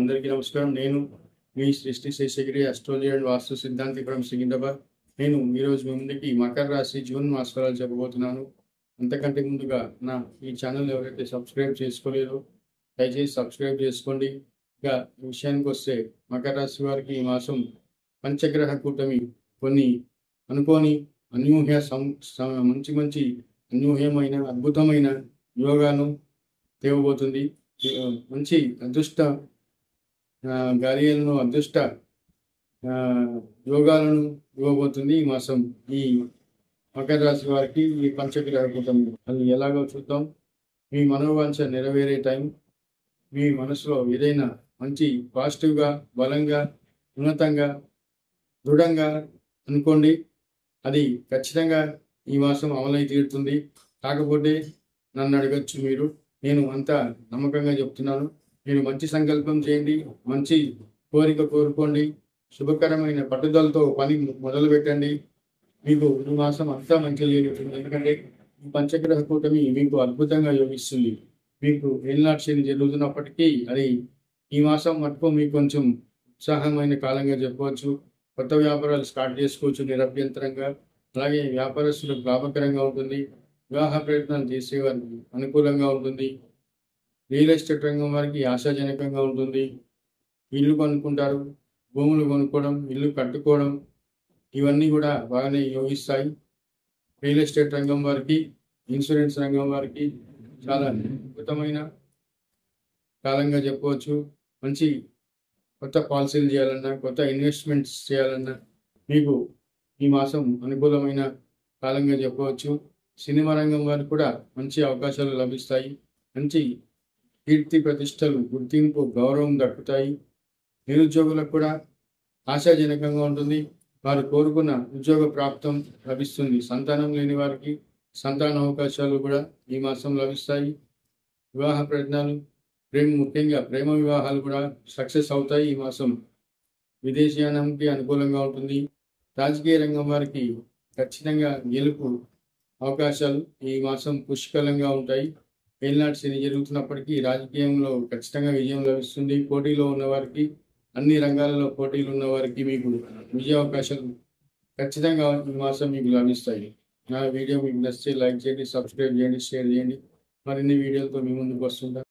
అందరికీ నమస్కారం. నేను మీ సృష్టి శేషగిరి అస్ట్రాలజీ అండ్ వాస్తు సిద్ధాంతి ఫ్రమ్ సికింద్రాబాద్. నేను ఈరోజు మీ ముందుకి మకర రాశి జూన్ మాస ఫలాలు చెప్పబోతున్నాను. అంతకంటే ముందుగా నా ఈ ఛానల్ ఎవరైతే సబ్స్క్రైబ్ చేసుకోలేదో దయచేసి సబ్స్క్రైబ్ చేసుకోండి. ఇక ఈ విషయానికి వస్తే మకర రాశి వారికి ఈ మాసం పంచగ్రహ కూటమి కొన్ని అనుకోని అనూహ్య మంచి అనూహ్యమైన అద్భుతమైన యోగాను తేవబోతుంది. మంచి అదృష్ట గాలిలను అదృష్ట యోగాలను ఇవ్వబోతుంది ఈ మాసం. ఈ మకర రాశి వారికి ఈ పంచగ్రహ కూటమి అది ఎలాగో చూద్దాం. మీ మనోవాంఛ నెరవేరే టైం. మీ మనసులో ఏదైనా మంచి పాజిటివ్గా, బలంగా, ఉన్నతంగా, దృఢంగా అనుకోండి. అది ఖచ్చితంగా ఈ మాసం అమలై తీరుతుంది. కాకపోతే నన్ను అడగచ్చు మీరు, నేను అంతా నమ్మకంగా చెప్తున్నాను. మీరు మంచి సంకల్పం చేయండి, మంచి కోరిక కోరుకోండి, శుభకరమైన పట్టుదలతో పని మొదలు పెట్టండి. మీకు ఈ మాసం అంతా మంచి జరుగుతుంది. ఎందుకంటే ఈ పంచగ్రహ కూటమి మీకు అద్భుతంగా యోగిస్తుంది. మీకు ఏలినాటి శని జరుగుతున్నప్పటికీ అది ఈ మాసం మటుకు మీకు కొంచెం ఉత్సాహమైన కాలంగా చెప్పవచ్చు. కొత్త వ్యాపారాలు స్టార్ట్ చేసుకోవచ్చు నిరభ్యంతరంగా. అలాగే వ్యాపారస్తులకు లాభకరంగా ఉంటుంది. వివాహ ప్రయత్నాలు చేసేవారికి అనుకూలంగా ఉంటుంది. రియల్ ఎస్టేట్ రంగం వారికి ఆశాజనకంగా ఉంటుంది. ఇల్లు కొనుక్కుంటారు, భూములు కొనుక్కోవడం, ఇల్లు కట్టుకోవడం, ఇవన్నీ కూడా బాగానే యోగిస్తాయి. రియల్ ఎస్టేట్ రంగం వారికి, ఇన్సూరెన్స్ రంగం వారికి చాలా అద్భుతమైన కాలంగా చెప్పవచ్చు. మంచి కొత్త పాలసీలు చేయాలన్నా, కొత్త ఇన్వెస్ట్మెంట్స్ చేయాలన్నా మీకు ఈ మాసం అనుకూలమైన కాలంగా చెప్పవచ్చు. సినిమా రంగం వారికి కూడా మంచి అవకాశాలు లభిస్తాయి. మంచి కీర్తి ప్రతిష్టలు, గుర్తింపు, గౌరవం దక్కుతాయి. నిరుద్యోగులకు కూడా ఆశాజనకంగా ఉంటుంది. వారు కోరుకున్న ఉద్యోగ ప్రాప్తం లభిస్తుంది. సంతానం లేని వారికి సంతాన అవకాశాలు కూడా ఈ మాసం లభిస్తాయి. వివాహ ప్రయత్నాలు, ముఖ్యంగా ప్రేమ వివాహాలు కూడా సక్సెస్ అవుతాయి ఈ మాసం. విదేశీయానానికి అనుకూలంగా ఉంటుంది. రాజకీయ రంగం వారికి ఖచ్చితంగా గెలుపు అవకాశాలు ఈ మాసం పుష్కలంగా ఉంటాయి. ఏలినాటి శని జరుగుతున్నప్పటికీ రాజకీయంలో ఖచ్చితంగా విజయం లభిస్తుంది. పోటీలో ఉన్నవారికి, అన్ని రంగాలలో పోటీలు ఉన్న వారికి మీకు విజయ అవకాశాలు ఖచ్చితంగా ఈ మాసం మీకు లభిస్తాయి. నా వీడియో మీకు నచ్చితే లైక్ చేయండి, సబ్స్క్రైబ్ చేయండి, షేర్ చేయండి. మరిన్ని వీడియోలతో మీ ముందుకు వస్తుంటా.